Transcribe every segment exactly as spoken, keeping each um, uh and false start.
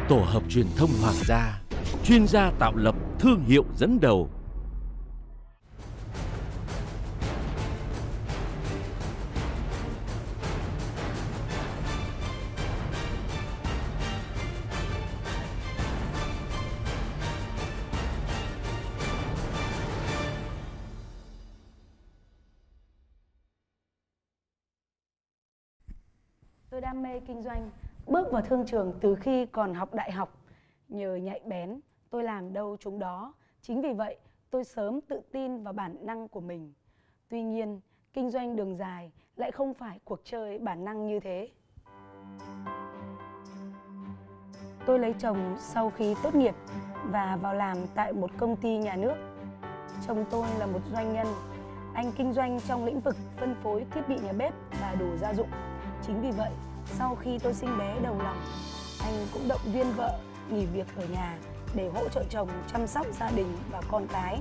Tổ hợp truyền thông Hoàng gia, chuyên gia tạo lập thương hiệu dẫn đầu. Tôi đam mê kinh doanh, bước vào thương trường từ khi còn học đại học. Nhờ nhạy bén, tôi làm đâu trúng đó. Chính vì vậy, tôi sớm tự tin vào bản năng của mình. Tuy nhiên, kinh doanh đường dài lại không phải cuộc chơi bản năng như thế. Tôi lấy chồng sau khi tốt nghiệp và vào làm tại một công ty nhà nước. Chồng tôi là một doanh nhân. Anh kinh doanh trong lĩnh vực phân phối thiết bị nhà bếp và đồ gia dụng. Chính vì vậy, sau khi tôi sinh bé đầu lòng, anh cũng động viên vợ nghỉ việc ở nhà để hỗ trợ chồng chăm sóc gia đình và con cái.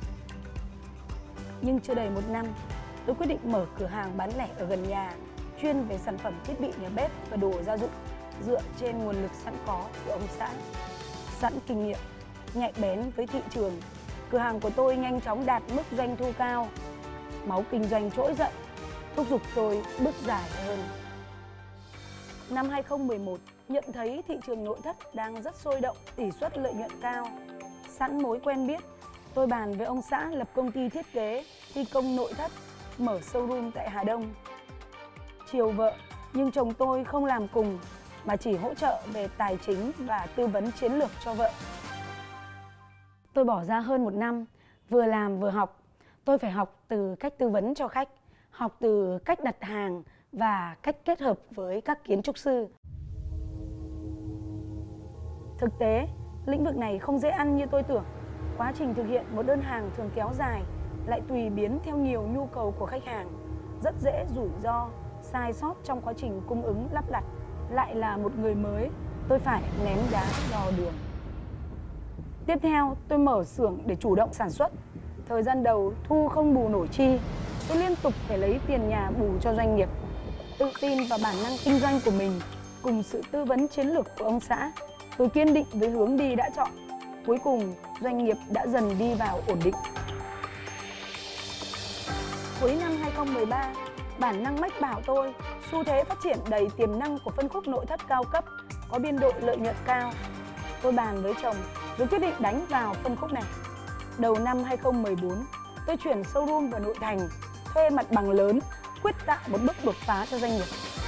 Nhưng chưa đầy một năm, tôi quyết định mở cửa hàng bán lẻ ở gần nhà, chuyên về sản phẩm thiết bị nhà bếp và đồ gia dụng, dựa trên nguồn lực sẵn có của ông xã. Sẵn kinh nghiệm, nhạy bén với thị trường, cửa hàng của tôi nhanh chóng đạt mức doanh thu cao. Máu kinh doanh trỗi dậy, thúc giục tôi bước dài hơn. Năm hai không một một, nhận thấy thị trường nội thất đang rất sôi động, tỷ suất lợi nhuận cao. Sẵn mối quen biết, tôi bàn với ông xã lập công ty thiết kế, thi công nội thất, mở showroom tại Hà Đông. Chiều vợ, nhưng chồng tôi không làm cùng, mà chỉ hỗ trợ về tài chính và tư vấn chiến lược cho vợ. Tôi bỏ ra hơn một năm, vừa làm vừa học. Tôi phải học từ cách tư vấn cho khách, học từ cách đặt hàng và cách kết hợp với các kiến trúc sư. Thực tế, lĩnh vực này không dễ ăn như tôi tưởng. Quá trình thực hiện một đơn hàng thường kéo dài, lại tùy biến theo nhiều nhu cầu của khách hàng. Rất dễ rủi ro, sai sót trong quá trình cung ứng lắp đặt. Lại là một người mới, tôi phải ném đá dò đường. Tiếp theo, tôi mở xưởng để chủ động sản xuất. Thời gian đầu thu không bù nổi chi, tôi liên tục phải lấy tiền nhà bù cho doanh nghiệp. Tự tin vào bản năng kinh doanh của mình, cùng sự tư vấn chiến lược của ông xã, tôi kiên định với hướng đi đã chọn. Cuối cùng, doanh nghiệp đã dần đi vào ổn định. Cuối năm hai không một ba, bản năng mách bảo tôi, xu thế phát triển đầy tiềm năng của phân khúc nội thất cao cấp, có biên độ lợi nhuận cao. Tôi bàn với chồng, rồi quyết định đánh vào phân khúc này. Đầu năm hai không một bốn, tôi chuyển showroom vào nội thành, thuê mặt bằng lớn, quyết tạo một bước đột phá cho doanh nghiệp.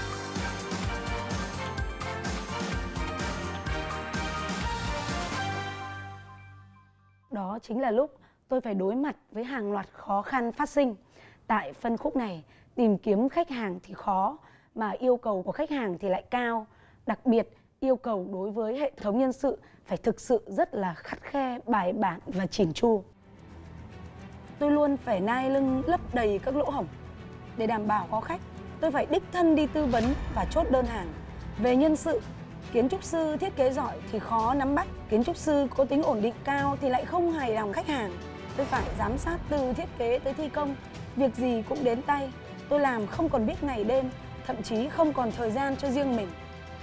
Đó chính là lúc tôi phải đối mặt với hàng loạt khó khăn phát sinh. Tại phân khúc này, tìm kiếm khách hàng thì khó, mà yêu cầu của khách hàng thì lại cao. Đặc biệt, yêu cầu đối với hệ thống nhân sự phải thực sự rất là khắt khe, bài bản và chỉn chu. Tôi luôn phải nai lưng lấp đầy các lỗ hổng. Để đảm bảo có khách, tôi phải đích thân đi tư vấn và chốt đơn hàng. Về nhân sự, kiến trúc sư thiết kế giỏi thì khó nắm bắt. Kiến trúc sư có tính ổn định cao thì lại không hài lòng khách hàng. Tôi phải giám sát từ thiết kế tới thi công. Việc gì cũng đến tay. Tôi làm không còn biết ngày đêm, thậm chí không còn thời gian cho riêng mình.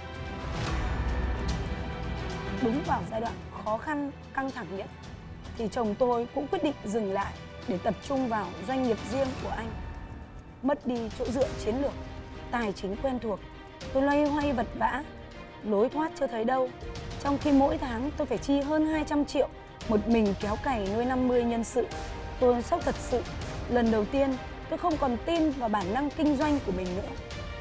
Đúng vào giai đoạn khó khăn, căng thẳng nhất, thì chồng tôi cũng quyết định dừng lại để tập trung vào doanh nghiệp riêng của anh. Mất đi chỗ dựa chiến lược, tài chính quen thuộc, tôi loay hoay vật vã, lối thoát chưa thấy đâu. Trong khi mỗi tháng tôi phải chi hơn hai trăm triệu, một mình kéo cày nuôi năm mươi nhân sự. Tôi sốc thật sự, lần đầu tiên tôi không còn tin vào bản năng kinh doanh của mình nữa.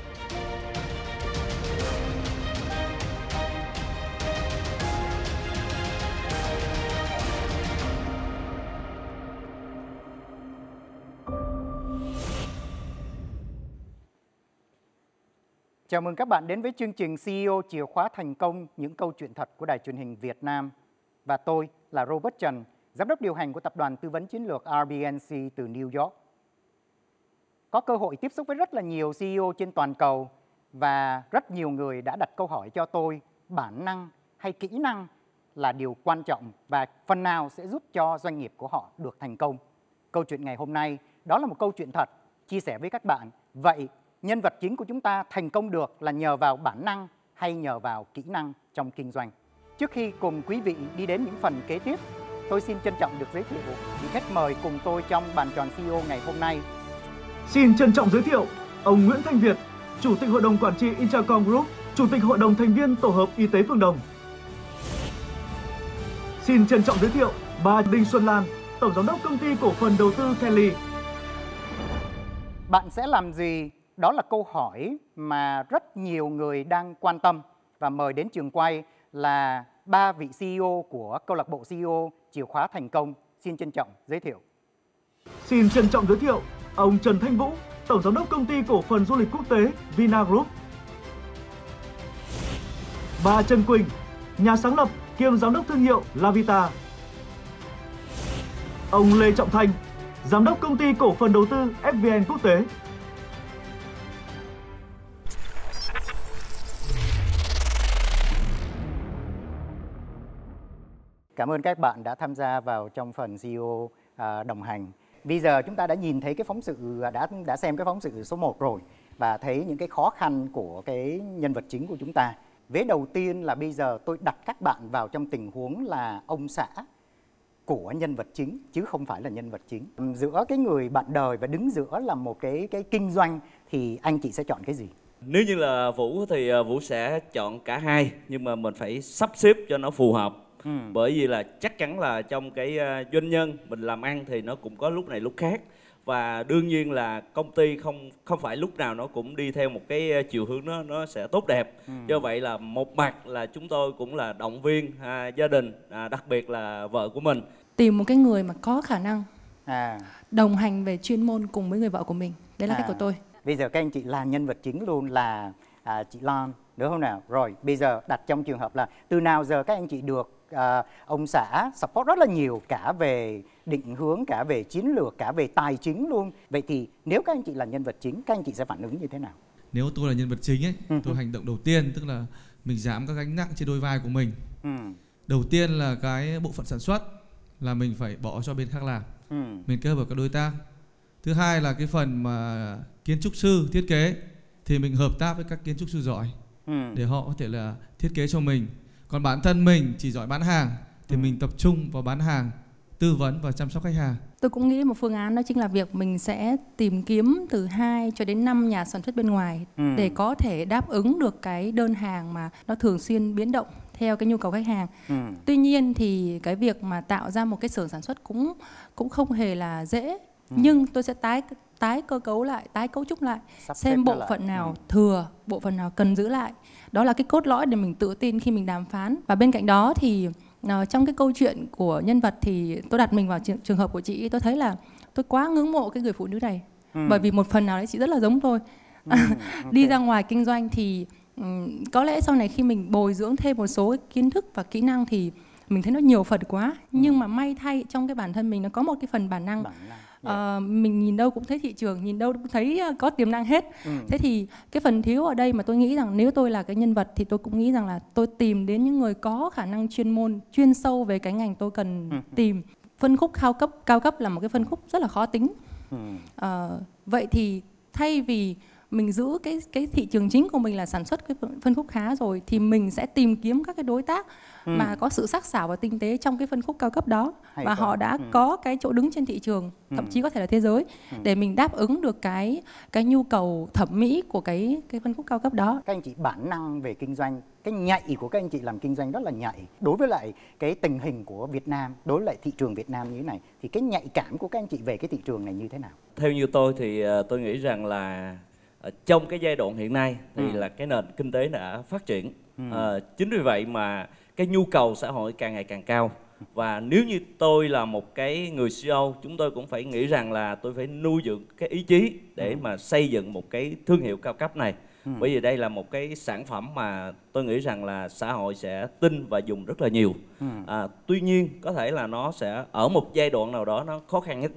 Chào mừng các bạn đến với chương trình xê e ô Chìa khóa thành công, những câu chuyện thật của Đài truyền hình Việt Nam. Và tôi là Robert Trần, Giám đốc điều hành của Tập đoàn Tư vấn Chiến lược rờ bê en xê từ New York. Có cơ hội tiếp xúc với rất là nhiều xê e ô trên toàn cầu và rất nhiều người đã đặt câu hỏi cho tôi bản năng hay kỹ năng là điều quan trọng và phần nào sẽ giúp cho doanh nghiệp của họ được thành công. Câu chuyện ngày hôm nay đó là một câu chuyện thật, chia sẻ với các bạn. Vậy nhân vật chính của chúng ta thành công được là nhờ vào bản năng hay nhờ vào kỹ năng trong kinh doanh? Trước khi cùng quý vị đi đến những phần kế tiếp, tôi xin trân trọng được giới thiệu vị khách mời cùng tôi trong bàn tròn xê e ô ngày hôm nay. Xin trân trọng giới thiệu ông Nguyễn Thanh Việt, Chủ tịch Hội đồng Quản trị Intracom Group, Chủ tịch Hội đồng thành viên Tổ hợp Y tế Phương Đồng. Xin trân trọng giới thiệu bà Đinh Xuân Lan, Tổng Giám đốc Công ty Cổ phần Đầu tư Kelly. Bạn sẽ làm gì? Đó là câu hỏi mà rất nhiều người đang quan tâm. Và mời đến trường quay là ba vị xê e ô của câu lạc bộ xê e ô Chìa khóa thành công. Xin trân trọng giới thiệu. Xin trân trọng giới thiệu ông Trần Thanh Vũ, Tổng Giám đốc Công ty Cổ phần Du lịch Quốc tế Vinagroup. Bà Trần Quỳnh, nhà sáng lập kiêm Giám đốc thương hiệu Lavita. Ông Lê Trọng Thành, Giám đốc Công ty Cổ phần Đầu tư ép vê en Quốc tế. Cảm ơn các bạn đã tham gia vào trong phần xê e ô à, đồng hành. Bây giờ chúng ta đã nhìn thấy cái phóng sự, đã đã xem cái phóng sự số một rồi và thấy những cái khó khăn của cái nhân vật chính của chúng ta. Vế đầu tiên là bây giờ tôi đặt các bạn vào trong tình huống là ông xã của nhân vật chính chứ không phải là nhân vật chính. Giữa cái người bạn đời và đứng giữa là một cái cái kinh doanh thì anh chị sẽ chọn cái gì? Nếu như là Vũ thì Vũ sẽ chọn cả hai, nhưng mà mình phải sắp xếp cho nó phù hợp. Ừ. Bởi vì là chắc chắn là trong cái doanh nhân mình làm ăn thì nó cũng có lúc này lúc khác, và đương nhiên là công ty không không phải lúc nào nó cũng đi theo một cái chiều hướng nó nó sẽ tốt đẹp. Ừ. Do vậy là một mặt là chúng tôi cũng là động viên à, gia đình, à, đặc biệt là vợ của mình, tìm một cái người mà có khả năng à. đồng hành về chuyên môn cùng với người vợ của mình. Đấy là à. cách của tôi. Bây giờ các anh chị là nhân vật chính luôn là à, chị Lan, đúng không nào? Rồi bây giờ đặt trong trường hợp là từ nào giờ các anh chị được À, ông xã support rất là nhiều, cả về định hướng, cả về chiến lược, cả về tài chính luôn. Vậy thì nếu các anh chị là nhân vật chính, các anh chị sẽ phản ứng như thế nào? Nếu tôi là nhân vật chính ấy, ừ. tôi hành động đầu tiên tức là mình giảm các gánh nặng trên đôi vai của mình. Ừ. Đầu tiên là cái bộ phận sản xuất là mình phải bỏ cho bên khác làm. Ừ. Mình kết hợp với các đối tác. Thứ hai là cái phần mà kiến trúc sư thiết kế thì mình hợp tác với các kiến trúc sư giỏi ừ. để họ có thể là thiết kế cho mình. Còn bản thân mình chỉ giỏi bán hàng thì ừ. mình tập trung vào bán hàng, tư vấn và chăm sóc khách hàng. Tôi cũng nghĩ một phương án đó chính là việc mình sẽ tìm kiếm từ hai cho đến năm nhà sản xuất bên ngoài ừ. để có thể đáp ứng được cái đơn hàng mà nó thường xuyên biến động theo cái nhu cầu khách hàng. Ừ. Tuy nhiên thì cái việc mà tạo ra một cái xưởng sản xuất cũng cũng không hề là dễ. Ừ. Nhưng tôi sẽ tái tái cơ cấu lại, tái cấu trúc lại, Sắp xem bộ phận nào ừ. thừa, bộ phận nào cần giữ lại. Đó là cái cốt lõi để mình tự tin khi mình đàm phán. Và bên cạnh đó thì uh, trong cái câu chuyện của nhân vật thì tôi đặt mình vào trường, trường hợp của chị, tôi thấy là tôi quá ngưỡng mộ cái người phụ nữ này. Ừ. Bởi vì một phần nào đấy chị rất là giống tôi. Ừ, okay. Đi ra ngoài kinh doanh thì um, có lẽ sau này khi mình bồi dưỡng thêm một số cái kiến thức và kỹ năng thì mình thấy nó nhiều phần quá. Ừ. Nhưng mà may thay trong cái bản thân mình nó có một cái phần bản năng. Bản năng. Uh, mình nhìn đâu cũng thấy thị trường, nhìn đâu cũng thấy có tiềm năng hết. Ừ. Thế thì cái phần thiếu ở đây mà tôi nghĩ rằng nếu tôi là cái nhân vật thì tôi cũng nghĩ rằng là tôi tìm đến những người có khả năng chuyên môn, chuyên sâu về cái ngành tôi cần ừ. tìm. Phân khúc cao cấp, cao cấp là một cái phân khúc rất là khó tính. Ừ. Uh, vậy thì thay vì mình giữ cái cái thị trường chính của mình là sản xuất cái phân khúc khá rồi thì mình sẽ tìm kiếm các cái đối tác ừ. mà có sự sắc sảo và tinh tế trong cái phân khúc cao cấp đó. Hay và quá. Họ đã ừ. có cái chỗ đứng trên thị trường, thậm ừ. chí có thể là thế giới ừ. để mình đáp ứng được cái cái nhu cầu thẩm mỹ của cái cái phân khúc cao cấp đó. Các anh chị bản năng về kinh doanh, cái nhạy của các anh chị làm kinh doanh rất là nhạy. Đối với lại cái tình hình của Việt Nam, đối với lại thị trường Việt Nam như thế này thì cái nhạy cảm của các anh chị về cái thị trường này như thế nào? Theo như tôi thì tôi nghĩ rằng là trong cái giai đoạn hiện nay thì ừ. là cái nền kinh tế đã phát triển. Ừ. À, chính vì vậy mà cái nhu cầu xã hội càng ngày càng cao. Và nếu như tôi là một cái người xê e ô, chúng tôi cũng phải nghĩ rằng là tôi phải nuôi dưỡng cái ý chí để ừ. mà xây dựng một cái thương hiệu cao cấp này. Ừ. Bởi vì đây là một cái sản phẩm mà tôi nghĩ rằng là xã hội sẽ tin và dùng rất là nhiều. Ừ. À, tuy nhiên có thể là nó sẽ ở một giai đoạn nào đó nó khó khăn nhất định.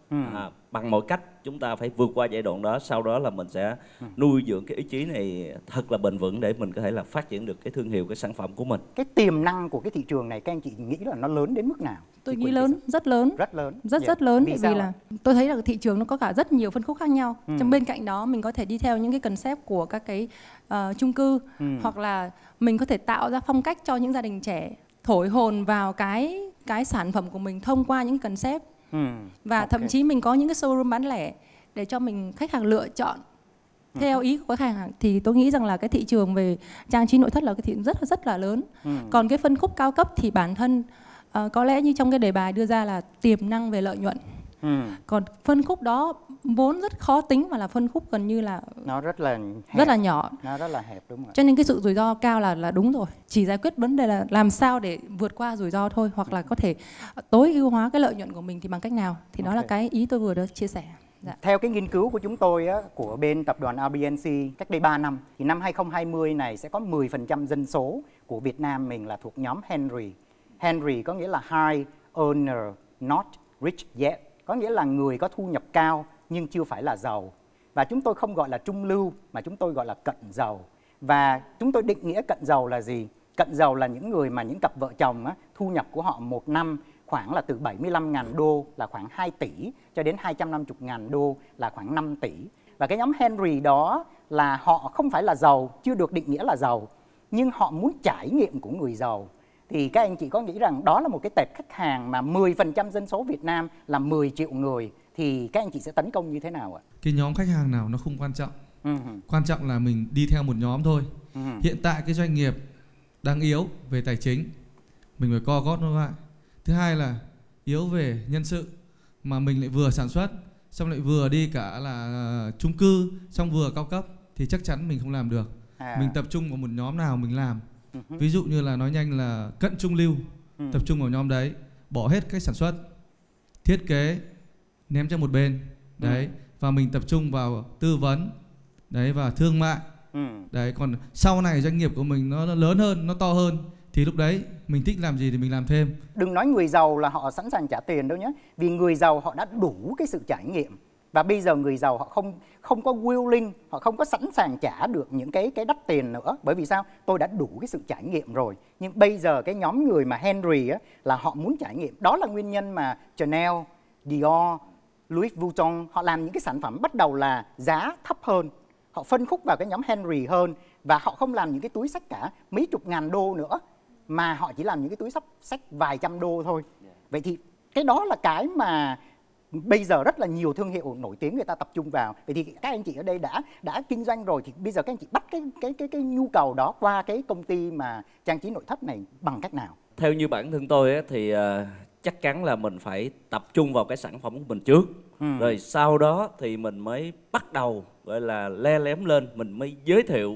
ừ. à, bằng mọi cách chúng ta phải vượt qua giai đoạn đó, sau đó là mình sẽ ừ. nuôi dưỡng cái ý chí này thật là bền vững để mình có thể là phát triển được cái thương hiệu, cái sản phẩm của mình. Cái tiềm năng của cái thị trường này các anh chị nghĩ là nó lớn đến mức nào? Tôi nghĩ lớn, rất lớn, rất lớn, rất yeah. rất lớn. Vì Bởi vì là tôi thấy là thị trường nó có cả rất nhiều phân khúc khác nhau. ừ. Trong bên cạnh đó mình có thể đi theo những cái concept của các cái uh, chung cư, ừ. hoặc là mình có thể tạo ra phong cách cho những gia đình trẻ, thổi hồn vào cái cái sản phẩm của mình thông qua những concept. Ừ. Và okay. thậm chí mình có những cái showroom bán lẻ để cho mình khách hàng lựa chọn theo ý của khách hàng. Thì tôi nghĩ rằng là cái thị trường về trang trí nội thất là cái thị trường rất rất là lớn. ừ. Còn cái phân khúc cao cấp thì bản thân uh, có lẽ như trong cái đề bài đưa ra là tiềm năng về lợi nhuận. ừ. Còn phân khúc đó vốn rất khó tính và là phân khúc gần như là nó rất là hẹp. rất là nhỏ, nó rất là hẹp, đúng rồi. Cho nên cái sự rủi ro cao là là đúng rồi. Chỉ giải quyết vấn đề là làm sao để vượt qua rủi ro thôi, hoặc là có thể tối ưu hóa cái lợi nhuận của mình thì bằng cách nào, thì okay. đó là cái ý tôi vừa đã chia sẻ. Dạ. Theo cái nghiên cứu của chúng tôi á, của bên tập đoàn rờ bê en xê cách đây ba năm, thì năm hai không hai không này sẽ có mười phần trăm dân số của Việt Nam mình là thuộc nhóm Henry. Henry có nghĩa là High Earner Not Rich Yet, có nghĩa là người có thu nhập cao nhưng chưa phải là giàu. Và chúng tôi không gọi là trung lưu mà chúng tôi gọi là cận giàu. Và chúng tôi định nghĩa cận giàu là gì? Cận giàu là những người mà những cặp vợ chồng á, thu nhập của họ một năm khoảng là từ bảy mươi lăm nghìn đô là khoảng hai tỷ cho đến hai trăm năm mươi nghìn đô là khoảng năm tỷ. Và cái nhóm Henry đó là họ không phải là giàu, chưa được định nghĩa là giàu, nhưng họ muốn trải nghiệm của người giàu. Thì các anh chị có nghĩ rằng đó là một cái tệp khách hàng mà mười phần trăm dân số Việt Nam là mười triệu người, thì các anh chị sẽ tấn công như thế nào ạ? Cái nhóm khách hàng nào nó không quan trọng. Uh-huh. Quan trọng là mình đi theo một nhóm thôi. Uh-huh. Hiện tại cái doanh nghiệp đang yếu về tài chính, mình phải co gót nó lại. Thứ hai là yếu về nhân sự, mà mình lại vừa sản xuất, xong lại vừa đi cả là chung cư, xong vừa cao cấp, thì chắc chắn mình không làm được. À. Mình tập trung vào một nhóm nào mình làm. Uh-huh. Ví dụ như là nói nhanh là cận trung lưu, uh-huh. tập trung vào nhóm đấy, bỏ hết cách sản xuất, thiết kế ném cho một bên đấy, ừ. và mình tập trung vào tư vấn đấy và thương mại. ừ. Đấy, còn sau này doanh nghiệp của mình nó lớn hơn, nó to hơn, thì lúc đấy mình thích làm gì thì mình làm thêm. Đừng nói người giàu là họ sẵn sàng trả tiền đâu nhé, vì người giàu họ đã đủ cái sự trải nghiệm, và bây giờ người giàu họ không không có willing, họ không có sẵn sàng trả được những cái cái đắt tiền nữa. Bởi vì sao? Tôi đã đủ cái sự trải nghiệm rồi. Nhưng bây giờ cái nhóm người mà Henry á, là họ muốn trải nghiệm. Đó là nguyên nhân mà Chanel, Dior, Louis Vuitton họ làm những cái sản phẩm bắt đầu là giá thấp hơn, họ phân khúc vào cái nhóm Henry hơn, và họ không làm những cái túi xách cả mấy chục ngàn đô nữa, mà họ chỉ làm những cái túi xách xách vài trăm đô thôi. Vậy thì cái đó là cái mà bây giờ rất là nhiều thương hiệu nổi tiếng người ta tập trung vào. Vậy thì các anh chị ở đây đã đã kinh doanh rồi, thì bây giờ các anh chị bắt cái cái cái cái nhu cầu đó qua cái công ty mà trang trí nội thất này bằng cách nào? Theo như bản thân tôi ấy, thì uh, chắc chắn là mình phải tập trung vào cái sản phẩm của mình trước. ừ. Rồi sau đó thì mình mới bắt đầu gọi là le lém lên, mình mới giới thiệu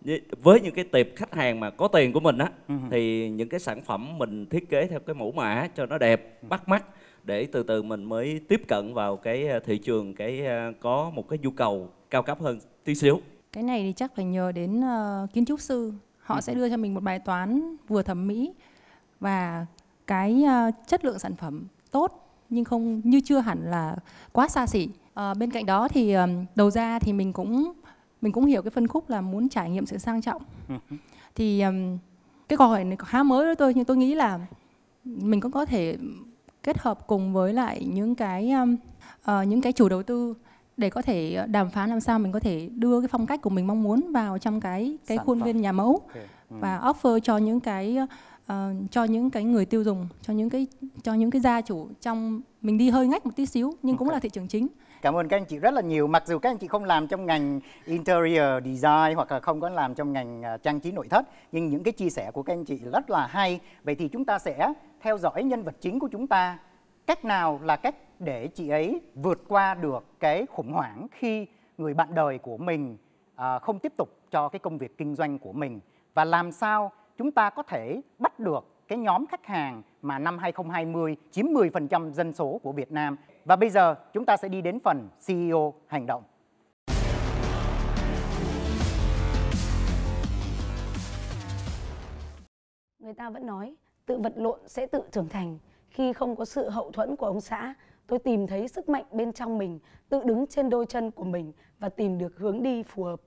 với những cái tệp khách hàng mà có tiền của mình á, ừ. thì những cái sản phẩm mình thiết kế theo cái mẫu mã cho nó đẹp, bắt mắt, để từ từ mình mới tiếp cận vào cái thị trường cái có một cái nhu cầu cao cấp hơn tí xíu. Cái này thì chắc phải nhờ đến uh, kiến trúc sư, họ ừ. sẽ đưa cho mình một bài toán vừa thẩm mỹ và cái uh, chất lượng sản phẩm tốt, nhưng không như chưa hẳn là quá xa xỉ. Uh, bên cạnh đó thì um, đầu ra thì mình cũng mình cũng hiểu cái phân khúc là muốn trải nghiệm sự sang trọng. ừ. Thì um, cái câu hỏi này khá mới với tôi, nhưng tôi nghĩ là mình cũng có thể kết hợp cùng với lại những cái um, uh, những cái chủ đầu tư để có thể đàm phán làm sao mình có thể đưa cái phong cách của mình mong muốn vào trong cái cái Sản khuôn phẩm. viên nhà mẫu, okay. ừ. và offer cho những cái uh, cho những cái người tiêu dùng, cho những cái cho những cái gia chủ trong mình đi hơi ngách một tí xíu, nhưng okay. cũng là thị trường chính. Cảm ơn các anh chị rất là nhiều. Mặc dù các anh chị không làm trong ngành interior design hoặc là không có làm trong ngành uh, trang trí nội thất, nhưng những cái chia sẻ của các anh chị rất là hay. Vậy thì chúng ta sẽ theo dõi nhân vật chính của chúng ta. Cách nào là cách để chị ấy vượt qua được cái khủng hoảng khi người bạn đời của mình uh, không tiếp tục cho cái công việc kinh doanh của mình, và làm sao chúng ta có thể bắt được cái nhóm khách hàng mà năm hai không hai không chiếm mười phần trăm dân số của Việt Nam. Và bây giờ chúng ta sẽ đi đến phần xê e ô hành động. Người ta vẫn nói tự vật lộn sẽ tự trưởng thành. Khi không có sự hậu thuẫn của ông xã, tôi tìm thấy sức mạnh bên trong mình, tự đứng trên đôi chân của mình và tìm được hướng đi phù hợp.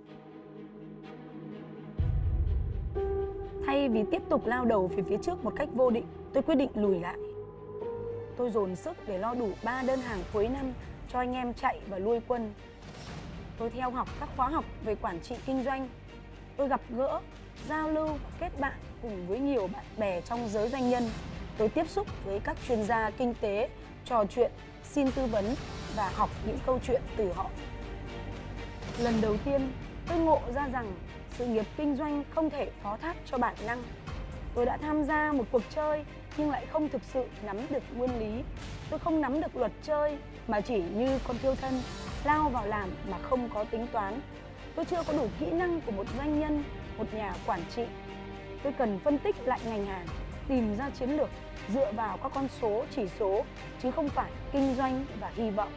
Thay vì tiếp tục lao đầu về phía trước một cách vô định, tôi quyết định lùi lại. Tôi dồn sức để lo đủ ba đơn hàng cuối năm cho anh em chạy và lui quân. Tôi theo học các khóa học về quản trị kinh doanh. Tôi gặp gỡ, giao lưu và kết bạn cùng với nhiều bạn bè trong giới doanh nhân. Tôi tiếp xúc với các chuyên gia kinh tế, trò chuyện, xin tư vấn và học những câu chuyện từ họ. Lần đầu tiên, tôi ngộ ra rằng sự nghiệp kinh doanh không thể phó thác cho bản năng. Tôi đã tham gia một cuộc chơi nhưng lại không thực sự nắm được nguyên lý. Tôi không nắm được luật chơi mà chỉ như con thiêu thân, lao vào làm mà không có tính toán. Tôi chưa có đủ kỹ năng của một doanh nhân, một nhà quản trị. Tôi cần phân tích lại ngành hàng, tìm ra chiến lược dựa vào các con số, chỉ số, chứ không phải kinh doanh và hy vọng.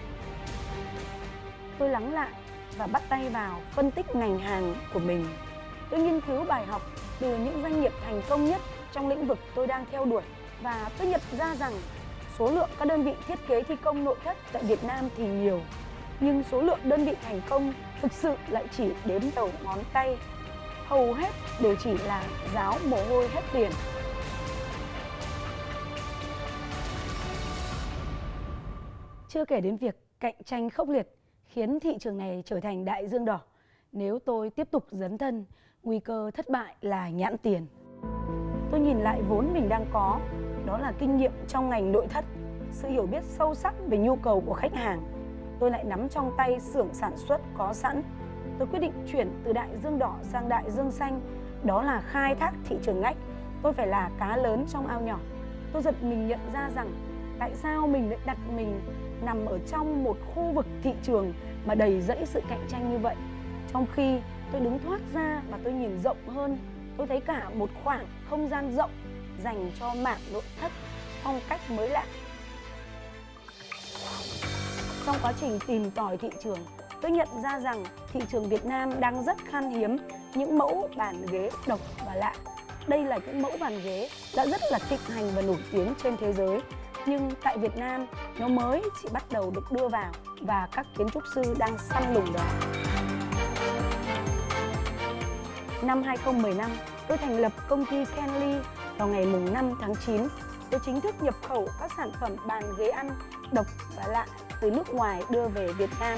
Tôi lắng lại và bắt tay vào phân tích ngành hàng của mình. Tôi nghiên cứu bài học từ những doanh nghiệp thành công nhất trong lĩnh vực tôi đang theo đuổi. Và tôi nhận ra rằng số lượng các đơn vị thiết kế thi công nội thất tại Việt Nam thì nhiều, nhưng số lượng đơn vị thành công thực sự lại chỉ đếm đầu ngón tay. Hầu hết đều chỉ là ráo mồ hôi hết tiền. Chưa kể đến việc cạnh tranh khốc liệt khiến thị trường này trở thành đại dương đỏ. Nếu tôi tiếp tục dấn thân, nguy cơ thất bại là nhãn tiền. Tôi nhìn lại vốn mình đang có, đó là kinh nghiệm trong ngành nội thất, sự hiểu biết sâu sắc về nhu cầu của khách hàng. Tôi lại nắm trong tay xưởng sản xuất có sẵn. Tôi quyết định chuyển từ đại dương đỏ sang đại dương xanh, đó là khai thác thị trường ngách. Tôi phải là cá lớn trong ao nhỏ. Tôi giật mình nhận ra rằng tại sao mình lại đặt mình nằm ở trong một khu vực thị trường mà đầy rẫy sự cạnh tranh như vậy. Trong khi tôi đứng thoát ra và tôi nhìn rộng hơn, tôi thấy cả một khoảng không gian rộng dành cho mảng nội thất phong cách mới lạ. Trong quá trình tìm tòi thị trường, tôi nhận ra rằng thị trường Việt Nam đang rất khan hiếm những mẫu bàn ghế độc và lạ. Đây là những mẫu bàn ghế đã rất là thịnh hành và nổi tiếng trên thế giới. Nhưng tại Việt Nam, nó mới chỉ bắt đầu được đưa vào và các kiến trúc sư đang săn lùng đó. Năm hai không một năm, tôi thành lập công ty Kenly vào ngày mùng năm tháng chín. Tôi chính thức nhập khẩu các sản phẩm bàn ghế ăn độc và lạ từ nước ngoài đưa về Việt Nam.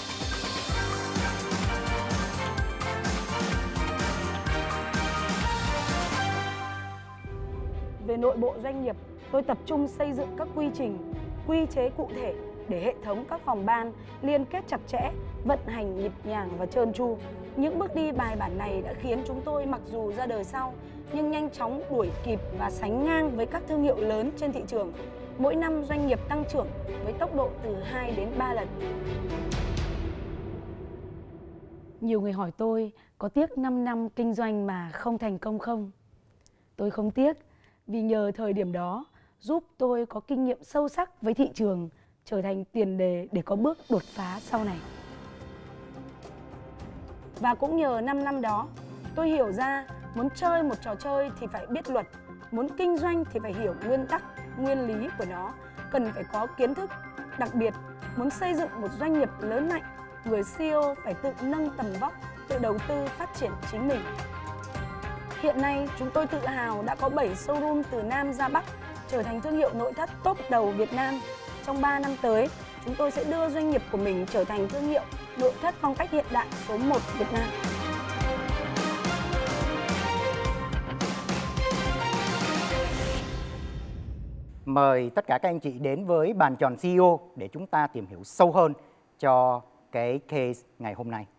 Về nội bộ doanh nghiệp, tôi tập trung xây dựng các quy trình, quy chế cụ thể để hệ thống các phòng ban liên kết chặt chẽ, vận hành nhịp nhàng và trơn tru. Những bước đi bài bản này đã khiến chúng tôi mặc dù ra đời sau, nhưng nhanh chóng đuổi kịp và sánh ngang với các thương hiệu lớn trên thị trường. Mỗi năm doanh nghiệp tăng trưởng với tốc độ từ hai đến ba lần. Nhiều người hỏi tôi có tiếc năm năm kinh doanh mà không thành công không? Tôi không tiếc, vì nhờ thời điểm đó giúp tôi có kinh nghiệm sâu sắc với thị trường, trở thành tiền đề để có bước đột phá sau này. Và cũng nhờ năm năm đó, tôi hiểu ra muốn chơi một trò chơi thì phải biết luật, muốn kinh doanh thì phải hiểu nguyên tắc, nguyên lý của nó, cần phải có kiến thức. Đặc biệt, muốn xây dựng một doanh nghiệp lớn mạnh, người xê e ô phải tự nâng tầm vóc, tự đầu tư phát triển chính mình. Hiện nay, chúng tôi tự hào đã có bảy showroom từ Nam ra Bắc, trở thành thương hiệu nội thất top đầu Việt Nam. Trong ba năm tới, chúng tôi sẽ đưa doanh nghiệp của mình trở thành thương hiệu nội thất phong cách hiện đại số một Việt Nam. Mời tất cả các anh chị đến với bàn tròn xê e ô để chúng ta tìm hiểu sâu hơn cho cái case ngày hôm nay.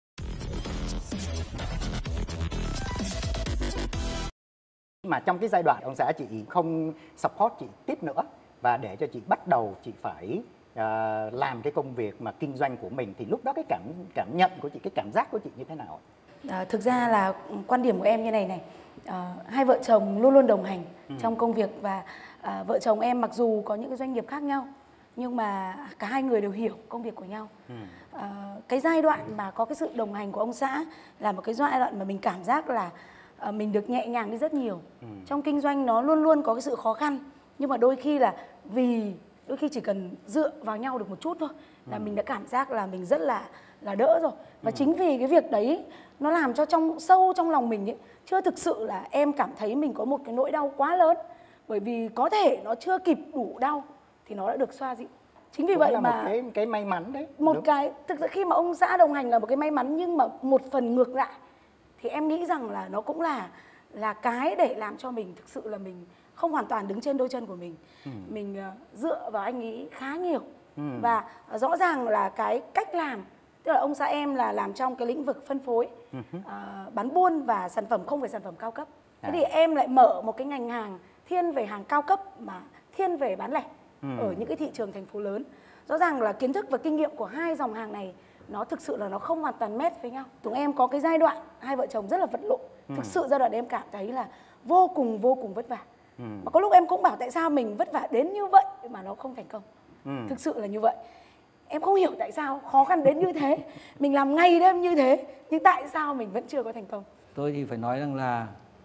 Mà trong cái giai đoạn ông xã chị không support chị tiếp nữa và để cho chị bắt đầu chị phải uh, làm cái công việc mà kinh doanh của mình, thì lúc đó cái cảm cảm nhận của chị, cái cảm giác của chị như thế nào? À, thực ra là quan điểm của em như này này, à, hai vợ chồng luôn luôn đồng hành ừ. trong công việc, và à, vợ chồng em mặc dù có những cái doanh nghiệp khác nhau nhưng mà cả hai người đều hiểu công việc của nhau. Ừ. À, cái giai đoạn mà có cái sự đồng hành của ông xã là một cái giai đoạn mà mình cảm giác là à, mình được nhẹ nhàng đi rất nhiều. Ừ. Trong kinh doanh nó luôn luôn có cái sự khó khăn, nhưng mà đôi khi là vì đôi khi chỉ cần dựa vào nhau được một chút thôi là ừ. mình đã cảm giác là mình rất là là đỡ rồi. Và ừ. chính vì cái việc đấy nó làm cho trong sâu trong lòng mình ấy, chưa thực sự là em cảm thấy mình có một cái nỗi đau quá lớn, bởi vì có thể nó chưa kịp đủ đau thì nó đã được xoa dịu. Chính vì Cũng vậy là mà một cái cái may mắn đấy. Một đúng. cái thực sự khi mà ông xã đồng hành là một cái may mắn, nhưng mà một phần ngược lại thì em nghĩ rằng là nó cũng là là cái để làm cho mình thực sự là mình không hoàn toàn đứng trên đôi chân của mình. ừ. Mình uh, dựa vào anh ấy khá nhiều. ừ. Và uh, rõ ràng là cái cách làm, tức là ông xã em là làm trong cái lĩnh vực phân phối, uh, bán buôn và sản phẩm không phải sản phẩm cao cấp. Thế à. thì em lại mở một cái ngành hàng thiên về hàng cao cấp mà thiên về bán lẻ ừ. ở những cái thị trường thành phố lớn. Rõ ràng là kiến thức và kinh nghiệm của hai dòng hàng này nó thực sự là nó không hoàn toàn match với nhau. Chúng em có cái giai đoạn hai vợ chồng rất là vật lộn. ừ. Thực sự giai đoạn đấy em cảm thấy là vô cùng vô cùng vất vả. ừ. Mà có lúc em cũng bảo tại sao mình vất vả đến như vậy mà nó không thành công. ừ. Thực sự là như vậy. Em không hiểu tại sao khó khăn đến như thế. Mình làm ngày đêm như thế, nhưng tại sao mình vẫn chưa có thành công. Tôi thì phải nói rằng là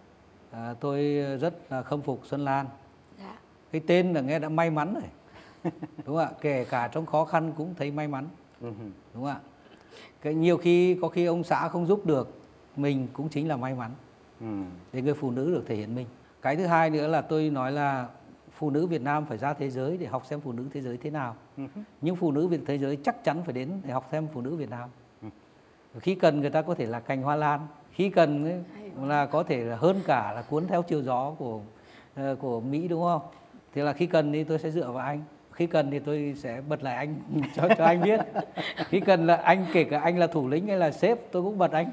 à, tôi rất là khâm phục Xuân Lan. Dạ. Cái tên là nghe đã may mắn rồi. Đúng không ạ? Kể cả trong khó khăn cũng thấy may mắn. Đúng không ạ? Cái nhiều khi có khi ông xã không giúp được, mình cũng chính là may mắn. Ừ. Để người phụ nữ được thể hiện mình. Cái thứ hai nữa là tôi nói là phụ nữ Việt Nam phải ra thế giới để học xem phụ nữ thế giới thế nào. Ừ. Nhưng phụ nữ Việt thế giới chắc chắn phải đến để học xem phụ nữ Việt Nam. Ừ. Khi cần người ta có thể là cành hoa lan, khi cần ấy, là có thể là hơn cả là cuốn theo chiều gió của uh, của Mỹ, đúng không? Thì là khi cần thì tôi sẽ dựa vào anh, khi cần thì tôi sẽ bật lại anh cho cho anh biết. Khi cần là anh, kể cả anh là thủ lĩnh hay là sếp, tôi cũng bật anh.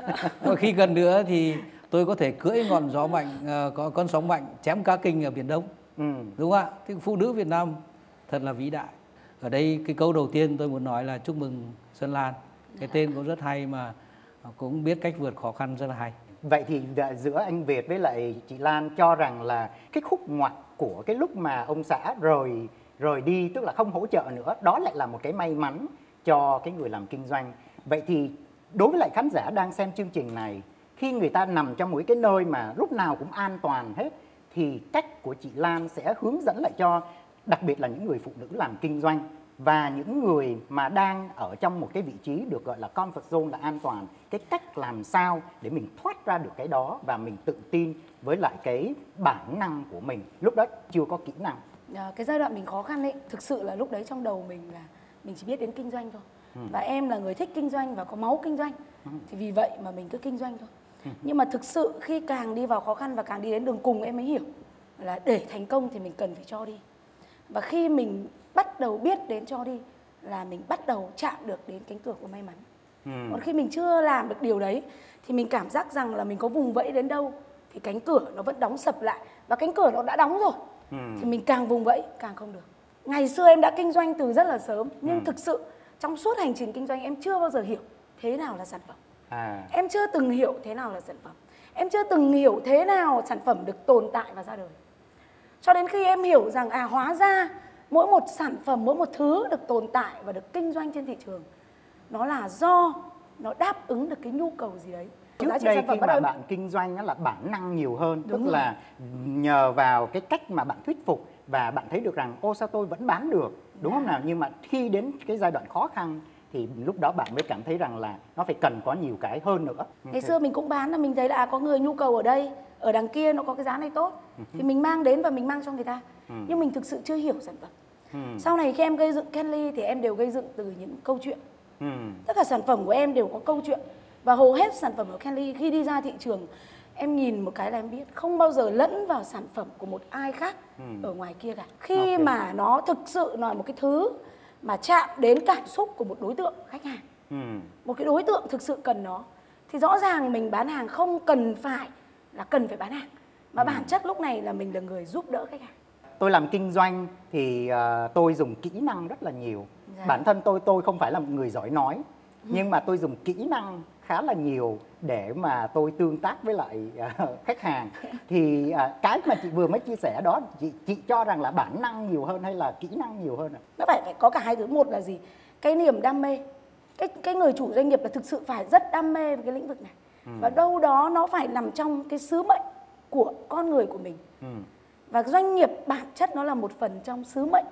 Và khi cần nữa thì tôi có thể cưỡi ngọn gió mạnh, uh, có con sóng mạnh chém cá kinh ở Biển Đông. Ừ. Đúng không ạ? Thì phụ nữ Việt Nam thật là vĩ đại. Ở đây cái câu đầu tiên tôi muốn nói là chúc mừng Xuân Lan. Cái tên cũng rất hay mà cũng biết cách vượt khó khăn rất là hay. Vậy thì giữa anh Việt với lại chị Lan cho rằng là cái khúc ngoặt của cái lúc mà ông xã rời rời đi, tức là không hỗ trợ nữa, đó lại là một cái may mắn cho cái người làm kinh doanh. Vậy thì đối với lại khán giả đang xem chương trình này, khi người ta nằm trong một cái nơi mà lúc nào cũng an toàn hết, thì cách của chị Lan sẽ hướng dẫn lại cho đặc biệt là những người phụ nữ làm kinh doanh và những người mà đang ở trong một cái vị trí được gọi là comfort zone, là an toàn, cái cách làm sao để mình thoát ra được cái đó và mình tự tin với lại cái bản năng của mình. Lúc đó chưa có kỹ năng. À, cái giai đoạn mình khó khăn ấy, thực sự là lúc đấy trong đầu mình là mình chỉ biết đến kinh doanh thôi. ừ. Và em là người thích kinh doanh và có máu kinh doanh. ừ. Thì vì vậy mà mình cứ kinh doanh thôi. ừ. Nhưng mà thực sự khi càng đi vào khó khăn và càng đi đến đường cùng, em mới hiểu là để thành công thì mình cần phải cho đi. Và khi mình bắt đầu biết đến cho đi là mình bắt đầu chạm được đến cánh cửa của may mắn. ừ. Còn khi mình chưa làm được điều đấy thì mình cảm giác rằng là mình có vùng vẫy đến đâu thì cánh cửa nó vẫn đóng sập lại. Và cánh cửa nó đã đóng rồi. ừ. Thì mình càng vùng vẫy càng không được. Ngày xưa em đã kinh doanh từ rất là sớm, nhưng ừ. thực sự trong suốt hành trình kinh doanh em chưa bao giờ hiểu thế nào là sản phẩm. à. Em chưa từng hiểu thế nào là sản phẩm. Em chưa từng hiểu thế nào sản phẩm được tồn tại và ra đời. Cho đến khi em hiểu rằng à hóa ra mỗi một sản phẩm, mỗi một thứ được tồn tại và được kinh doanh trên thị trường, nó là do nó đáp ứng được cái nhu cầu gì đấy. Trước đây khi mà đầu... bạn kinh doanh là bản năng nhiều hơn. Đúng tức rồi. Là nhờ vào cái cách mà bạn thuyết phục và bạn thấy được rằng ô sao tôi vẫn bán được, đúng yeah. không nào? Nhưng mà khi đến cái giai đoạn khó khăn thì lúc đó bạn mới cảm thấy rằng là nó phải cần có nhiều cái hơn nữa. Ngày xưa mình cũng bán là mình thấy là à, có người nhu cầu ở đây, ở đằng kia nó có cái giá này tốt, thì mình mang đến và mình mang cho người ta. ừ. Nhưng mình thực sự chưa hiểu sản phẩm. ừ. Sau này khi em gây dựng Kenly thì em đều gây dựng từ những câu chuyện. ừ. Tất cả sản phẩm của em đều có câu chuyện. Và hầu hết sản phẩm ở Kenly khi đi ra thị trường, em nhìn một cái là em biết không bao giờ lẫn vào sản phẩm của một ai khác ừ. ở ngoài kia cả. Khi okay. mà nó thực sự là một cái thứ mà chạm đến cảm xúc của một đối tượng khách hàng, ừ. một cái đối tượng thực sự cần nó, thì rõ ràng mình bán hàng không cần phải là cần phải bán hàng, mà ừ. bản chất lúc này là mình là người giúp đỡ khách hàng. Tôi làm kinh doanh thì uh, tôi dùng kỹ năng rất là nhiều. Dạ. Bản thân tôi tôi không phải là một người giỏi nói, ừ. nhưng mà tôi dùng kỹ năng khá là nhiều để mà tôi tương tác với lại uh, khách hàng. Thì uh, cái mà chị vừa mới chia sẻ đó, chị, chị cho rằng là bản năng nhiều hơn hay là kỹ năng nhiều hơn ạ? Nó phải, phải có cả hai thứ. Một là gì? Cái niềm đam mê. Cái, cái người chủ doanh nghiệp là thực sự phải rất đam mê với cái lĩnh vực này. ừ. Và đâu đó nó phải nằm trong cái sứ mệnh của con người của mình. ừ. Và doanh nghiệp bản chất nó là một phần trong sứ mệnh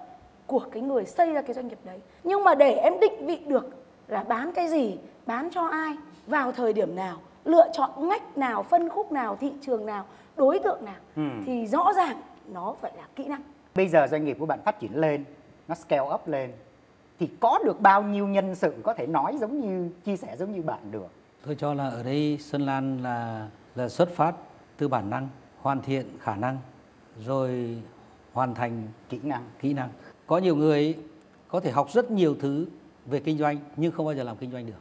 của cái người xây ra cái doanh nghiệp đấy. Nhưng mà để em định vị được là bán cái gì, bán cho ai, vào thời điểm nào, lựa chọn ngách nào, phân khúc nào, thị trường nào, đối tượng nào, ừ. thì rõ ràng nó phải là kỹ năng. Bây giờ doanh nghiệp của bạn phát triển lên, nó scale up lên, thì có được bao nhiêu nhân sự có thể nói giống như, chia sẻ giống như bạn được? Tôi cho là ở đây Xuân Lan là là xuất phát từ bản năng, hoàn thiện khả năng, rồi hoàn thành kỹ năng. Kỹ năng. Có nhiều người có thể học rất nhiều thứ về kinh doanh nhưng không bao giờ làm kinh doanh được.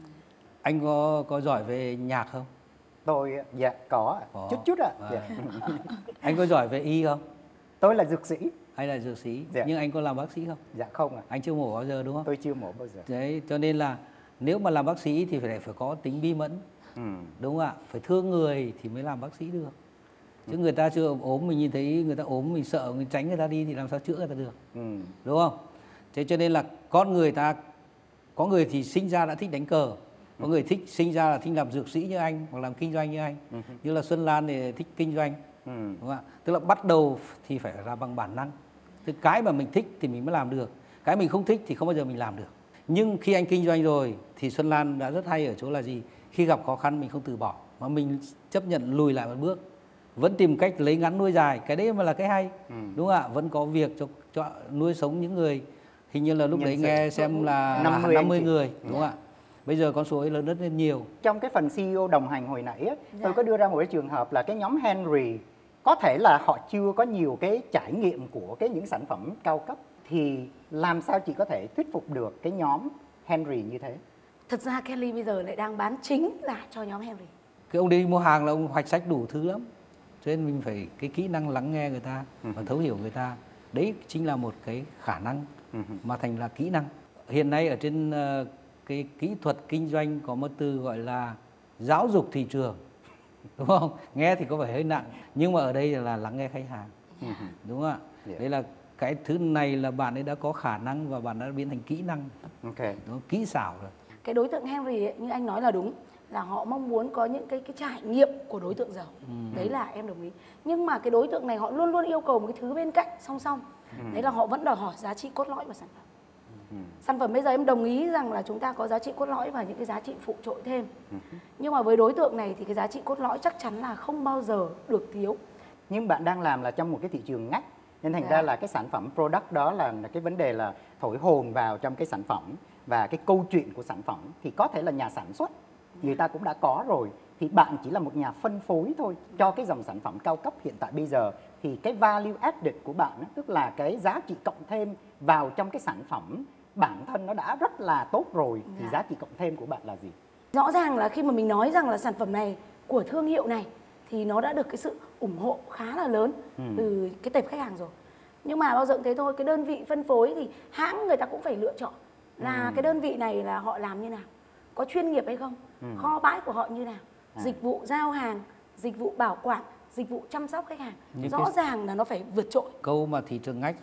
Anh có có giỏi về nhạc không? Tôi dạ có, có. chút chút ạ. À. Dạ. Anh có giỏi về y không? Tôi là dược sĩ. Anh là dược sĩ, dạ. nhưng anh có làm bác sĩ không? Dạ không ạ. À. Anh chưa mổ bao giờ đúng không? Tôi chưa mổ bao giờ. Đấy, cho nên là nếu mà làm bác sĩ thì phải phải có tính bí mẫn, ừ. đúng không ạ? Phải thương người thì mới làm bác sĩ được. Chứ ừ. người ta chưa ốm, mình nhìn thấy người ta ốm mình sợ, mình tránh người ta đi thì làm sao chữa người ta được, ừ. đúng không? Thế cho nên là con người ta, có người thì sinh ra đã thích đánh cờ, có người thích sinh ra là thích làm dược sĩ như anh hoặc làm kinh doanh như anh, ừ. như là Xuân Lan thì thích kinh doanh, ừ. đúng không ạ? Tức là bắt đầu thì phải ra bằng bản năng. Tức cái mà mình thích thì mình mới làm được, cái mình không thích thì không bao giờ mình làm được. Nhưng khi anh kinh doanh rồi thì Xuân Lan đã rất hay ở chỗ là gì? Khi gặp khó khăn mình không từ bỏ, mà mình chấp nhận lùi lại một bước, vẫn tìm cách lấy ngắn nuôi dài. Cái đấy mà là cái hay, ừ. đúng không ạ? Vẫn có việc cho, cho nuôi sống những người. Hình như là lúc Nhân đấy nghe xem là năm mươi người, đúng không ạ? Bây giờ con số ấy lớn rất nhiều. Trong cái phần xê e ô đồng hành hồi nãy á, dạ. tôi có đưa ra một cái trường hợp là cái nhóm Henry có thể là họ chưa có nhiều cái trải nghiệm của cái những sản phẩm cao cấp, thì làm sao chị có thể thuyết phục được cái nhóm Henry như thế? Thật ra Kelly bây giờ lại đang bán chính là cho nhóm Henry. Cái ông đi mua hàng là ông hoạch sách đủ thứ lắm, cho nên mình phải cái kỹ năng lắng nghe người ta và thấu hiểu người ta. Đấy chính là một cái khả năng mà thành là kỹ năng. Hiện nay ở trên uh, cái kỹ thuật kinh doanh có một từ gọi là giáo dục thị trường, đúng không? Nghe thì có vẻ hơi nặng, nhưng mà ở đây là lắng nghe khách hàng, yeah. đúng không ạ? Yeah. Đấy là cái thứ này là bạn ấy đã có khả năng và bạn đã biến thành kỹ năng, okay. nó kỹ xảo rồi. Cái đối tượng Henry ấy, như anh nói là đúng, là họ mong muốn có những cái cái trải nghiệm của đối tượng giàu, ừ. đấy là em đồng ý. Nhưng mà cái đối tượng này họ luôn luôn yêu cầu một cái thứ bên cạnh song song, ừ. đấy là họ vẫn đòi hỏi giá trị cốt lõi của sản phẩm. Ừ. Sản phẩm bây giờ em đồng ý rằng là chúng ta có giá trị cốt lõi và những cái giá trị phụ trội thêm, ừ. nhưng mà với đối tượng này thì cái giá trị cốt lõi chắc chắn là không bao giờ được thiếu. Nhưng bạn đang làm là trong một cái thị trường ngách, nên thành dạ. ra là cái sản phẩm product đó là cái vấn đề là thổi hồn vào trong cái sản phẩm, và cái câu chuyện của sản phẩm thì có thể là nhà sản xuất người ta cũng đã có rồi, thì bạn chỉ là một nhà phân phối thôi cho cái dòng sản phẩm cao cấp hiện tại bây giờ. Thì cái value added của bạn, tức là cái giá trị cộng thêm vào trong cái sản phẩm bản thân nó đã rất là tốt rồi, thì dạ. giá trị cộng thêm của bạn là gì? Rõ ràng là khi mà mình nói rằng là sản phẩm này của thương hiệu này thì nó đã được cái sự ủng hộ khá là lớn ừ. từ cái tệp khách hàng rồi. Nhưng mà bao giờ cũng thế thôi, cái đơn vị phân phối thì hãng người ta cũng phải lựa chọn là ừ. cái đơn vị này là họ làm như nào, có chuyên nghiệp hay không, ừ. kho bãi của họ như nào, à. dịch vụ giao hàng, dịch vụ bảo quản, dịch vụ chăm sóc khách hàng. Nhưng rõ cái... ràng là nó phải vượt trội. Câu mà thị trường ngách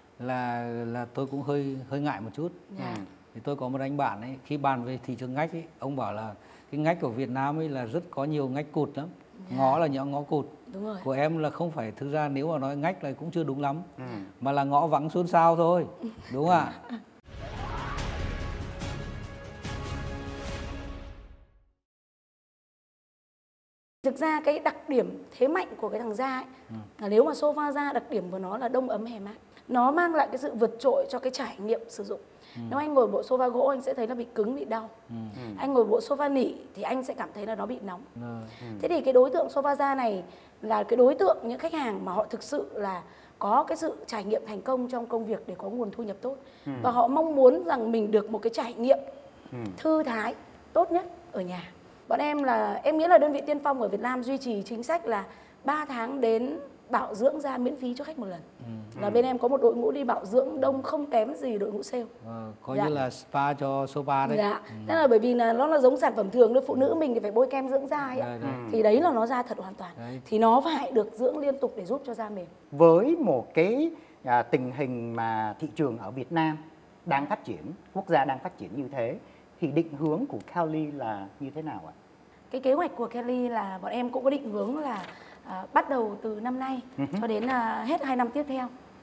là là tôi cũng hơi hơi ngại một chút. Yeah. Ừ. Thì tôi có một anh bạn ấy, khi bàn về thị trường ngách ấy, ông bảo là cái ngách của Việt Nam ấy là rất có nhiều ngách cụt lắm. Yeah. Ngõ là những ngõ cụt. Đúng rồi. Của em là không phải, thực ra nếu mà nói ngách là cũng chưa đúng lắm, ừ. mà là ngõ vắng xôn xao thôi, đúng không ạ? Thực ra cái đặc điểm thế mạnh của cái thằng Da ấy, ừ. là nếu mà sofa Da, đặc điểm của nó là đông ấm hè mát. Nó mang lại cái sự vượt trội cho cái trải nghiệm sử dụng. Ừ. Nếu anh ngồi bộ sofa gỗ anh sẽ thấy nó bị cứng, bị đau. Ừ. Anh ngồi bộ sofa nỉ thì anh sẽ cảm thấy là nó bị nóng. Ừ. Thế thì cái đối tượng sofa Da này là cái đối tượng những khách hàng mà họ thực sự là có cái sự trải nghiệm thành công trong công việc để có nguồn thu nhập tốt. Ừ. Và họ mong muốn rằng mình được một cái trải nghiệm ừ. thư thái tốt nhất ở nhà. Bọn em là, em nghĩ là đơn vị tiên phong ở Việt Nam duy trì chính sách là ba tháng đến bảo dưỡng da miễn phí cho khách một lần. Ừ. Là bên em có một đội ngũ đi bảo dưỡng đông không kém gì đội ngũ sale. Ờ, coi dạ. như là spa cho sofa đấy. Dạ. Ừ. Thế là bởi vì là nó là giống sản phẩm thường thôi, phụ nữ mình thì phải bôi kem dưỡng da ấy. Đấy, đấy. Thì đấy là nó da thật hoàn toàn. Đấy. Thì nó phải được dưỡng liên tục để giúp cho da mềm. Với một cái à, tình hình mà thị trường ở Việt Nam đang phát triển, quốc gia đang phát triển như thế, thì định hướng của Kelly là như thế nào ạ? Cái kế hoạch của Kelly là bọn em cũng có định hướng là à, bắt đầu từ năm nay uh-huh. cho đến à, hết hai năm tiếp theo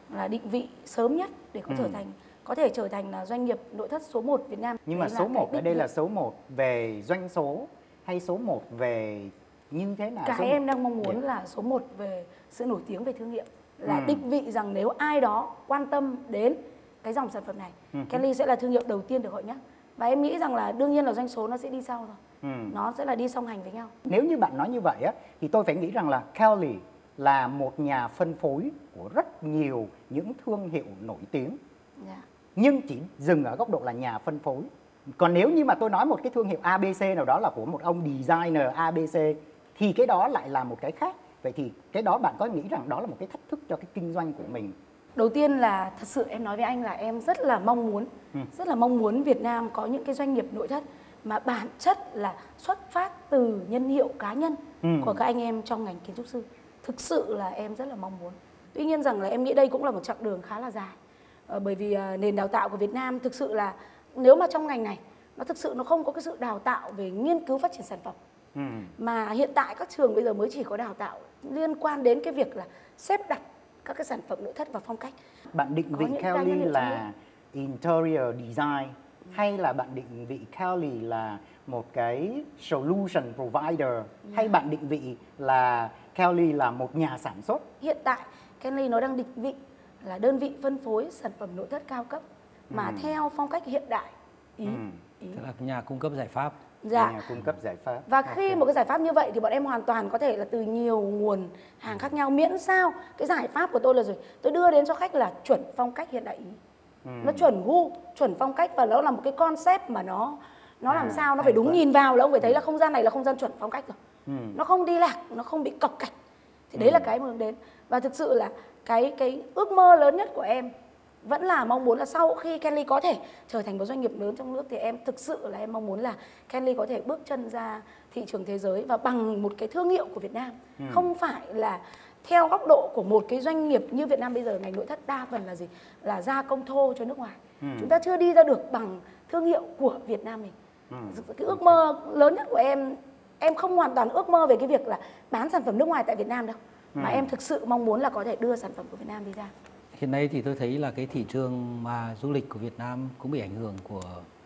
là định vị sớm nhất để có Ừ. trở thành có thể trở thành là doanh nghiệp nội thất số một Việt Nam. Nhưng mà Đấy là số cái một ở định đây vị. là số một về doanh số hay số một về như thế nào? Cái số em một... đang mong muốn Yeah. là số một về sự nổi tiếng về thương hiệu, là Ừ. định vị rằng nếu ai đó quan tâm đến cái dòng sản phẩm này, Ừ. Kenly sẽ là thương hiệu đầu tiên được họ nhắc. Và em nghĩ rằng là đương nhiên là doanh số nó sẽ đi sau rồi. Ừ. Nó sẽ là đi song hành với nhau. Nếu như bạn nói như vậy á, thì tôi phải nghĩ rằng là Kelly là một nhà phân phối của rất nhiều những thương hiệu nổi tiếng, Dạ. nhưng chỉ dừng ở góc độ là nhà phân phối. Còn nếu như mà tôi nói một cái thương hiệu a bê xê nào đó là của một ông designer a bê xê thì cái đó lại là một cái khác. Vậy thì cái đó bạn có nghĩ rằng đó là một cái thách thức cho cái kinh doanh của mình? Đầu tiên là thật sự em nói với anh là em rất là mong muốn, Ừ. rất là mong muốn Việt Nam có những cái doanh nghiệp nội thất mà bản chất là xuất phát từ nhân hiệu cá nhân Ừ. của các anh em trong ngành kiến trúc sư. Thực sự là em rất là mong muốn. Tuy nhiên rằng là em nghĩ đây cũng là một chặng đường khá là dài. Ờ, bởi vì à, nền đào tạo của Việt Nam thực sự là nếu mà trong ngành này nó thực sự nó không có cái sự đào tạo về nghiên cứu phát triển sản phẩm. Ừ. Mà hiện tại các trường bây giờ mới chỉ có đào tạo liên quan đến cái việc là xếp đặt các cái sản phẩm nội thất và phong cách. Bạn định Có vị những cái nhân Kelly hiệu là interior design hay là bạn định vị Kelly là một cái solution provider hay bạn định vị là Kelly là một nhà sản xuất? Hiện tại Kenly nó đang định vị là đơn vị phân phối sản phẩm nội thất cao cấp mà Ừ. theo phong cách hiện đại. Ý, Ừ. ý. Tức là nhà cung cấp giải pháp. Dạ. Nhà cung cấp giải pháp. Và khi Ok. một cái giải pháp như vậy thì bọn em hoàn toàn có thể là từ nhiều nguồn hàng khác nhau, miễn sao cái giải pháp của tôi là rồi tôi đưa đến cho khách là chuẩn phong cách hiện đại ý. Ừ. Nó chuẩn gu, chuẩn phong cách và nó là một cái concept mà nó nó làm À, sao nó hay phải đúng quá. nhìn vào là ông phải thấy là không gian này là không gian chuẩn phong cách rồi. Ừ. Nó không đi lạc, nó không bị cọc cạch. Thì đấy là cái mà hướng đến. Và thực sự là cái cái ước mơ lớn nhất của em vẫn là mong muốn là sau khi Kenly có thể trở thành một doanh nghiệp lớn trong nước thì em thực sự là em mong muốn là Kenly có thể bước chân ra thị trường thế giới và bằng một cái thương hiệu của Việt Nam. Ừ. Không phải là theo góc độ của một cái doanh nghiệp như Việt Nam bây giờ, ngành nội thất đa phần là gì? Là gia công thô cho nước ngoài. Ừ. Chúng ta chưa đi ra được bằng thương hiệu của Việt Nam mình. Ừ. Cái ước mơ lớn nhất của em, em không hoàn toàn ước mơ về cái việc là bán sản phẩm nước ngoài tại Việt Nam đâu. Mà Ừ. em thực sự mong muốn là có thể đưa sản phẩm của Việt Nam đi ra. Hiện nay thì tôi thấy là cái thị trường mà du lịch của Việt Nam cũng bị ảnh hưởng của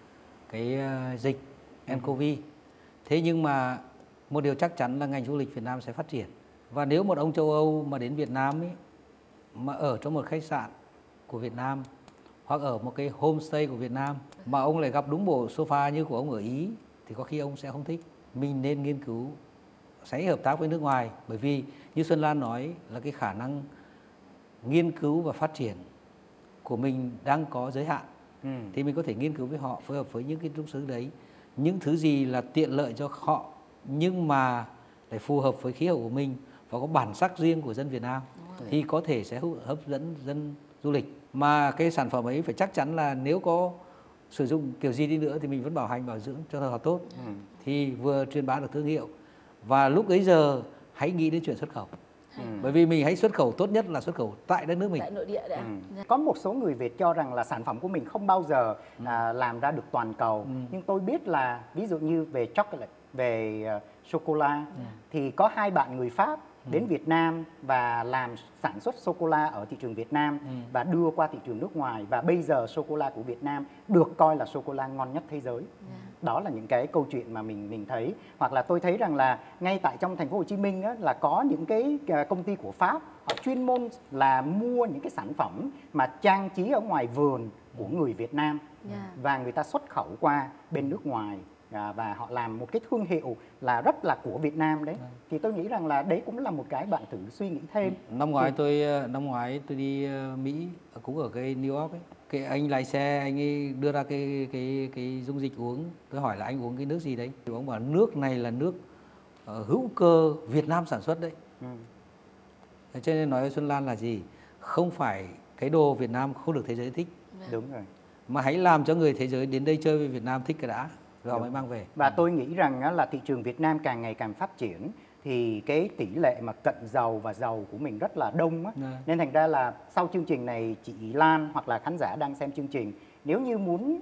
cái ờ, dịch nCoV. Thế nhưng mà một điều chắc chắn là ngành du lịch Việt Nam sẽ phát triển. Và nếu một ông châu Âu mà đến Việt Nam ấy, mà ở trong một khách sạn của Việt Nam hoặc ở một cái homestay của Việt Nam mà ông lại gặp đúng bộ sofa như của ông ở Ý thì có khi ông sẽ không thích. Mình nên nghiên cứu sẽ hợp tác với nước ngoài, bởi vì như Xuân Lan nói là cái khả năng nghiên cứu và phát triển của mình đang có giới hạn. Ừ. Thì mình có thể nghiên cứu với họ, phối hợp với những kiến trúc sư đấy, những thứ gì là tiện lợi cho họ nhưng mà để phù hợp với khí hậu của mình và có bản sắc riêng của dân Việt Nam thì có thể sẽ hấp dẫn dân du lịch. Mà cái sản phẩm ấy phải chắc chắn là nếu có sử dụng kiểu gì đi nữa thì mình vẫn bảo hành bảo dưỡng cho thật là tốt. Ừ. Thì vừa truyền bá được thương hiệu và lúc ấy giờ hãy nghĩ đến chuyện xuất khẩu. Ừ. Bởi vì mình hãy xuất khẩu, tốt nhất là xuất khẩu tại đất nước mình. Tại nội địa đã. Ừ. Có một số người Việt cho rằng là sản phẩm của mình không bao giờ à, làm ra được toàn cầu. Ừ. Nhưng tôi biết là ví dụ như về chocolate, về uh, sô-cô-la thì có hai bạn người Pháp đến Việt Nam và làm sản xuất sô-cô-la ở thị trường Việt Nam Ừ. và đưa qua thị trường nước ngoài, và bây giờ sô-cô-la của Việt Nam được coi là sô-cô-la ngon nhất thế giới. Đó là những cái câu chuyện mà mình mình thấy. Hoặc là tôi thấy rằng là ngay tại trong thành phố Hồ Chí Minh á, là có những cái à, công ty của Pháp họ chuyên môn là mua những cái sản phẩm mà trang trí ở ngoài vườn của người Việt Nam Yeah. và người ta xuất khẩu qua bên nước ngoài. À, và họ làm một cái thương hiệu là rất là của Việt Nam đấy. Thì tôi nghĩ rằng là đấy cũng là một cái bạn thử suy nghĩ thêm. Năm ngoái tôi năm ngoái tôi đi Mỹ, cũng ở cái New York ấy. Cái anh lái xe, anh ấy đưa ra cái cái cái dung dịch uống. Tôi hỏi là anh uống cái nước gì đấy? Thì ông bảo nước này là nước uh, hữu cơ Việt Nam sản xuất đấy. Ừ. Thế cho nên nói với Xuân Lan là gì? Không phải cái đồ Việt Nam không được thế giới thích, Đúng rồi. mà hãy làm cho người thế giới đến đây chơi với Việt Nam thích cái đã, rồi họ mới mang về. Và tôi nghĩ rằng á, là thị trường Việt Nam càng ngày càng phát triển thì cái tỷ lệ mà cận giàu và giàu của mình rất là đông á. Dạ. Nên thành ra là sau chương trình này chị Lan hoặc là khán giả đang xem chương trình, nếu như muốn